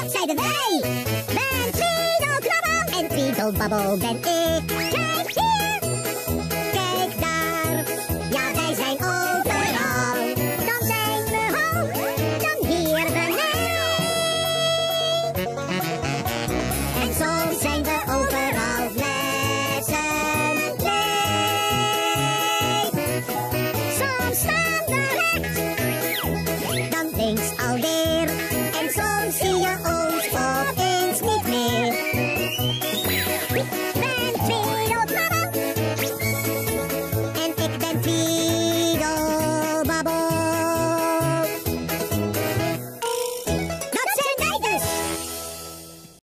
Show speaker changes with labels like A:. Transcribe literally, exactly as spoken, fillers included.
A: opzij de wei. Ben Tweedle knabbel en Tweedle babbel ben ik. Kijk hier.